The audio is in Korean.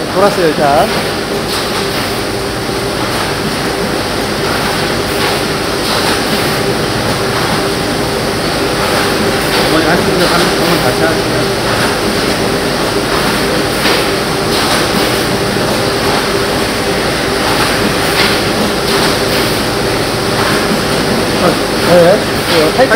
돌았어요, 일단. 어머니 한쪽으로 한번 다시 하세요. 네.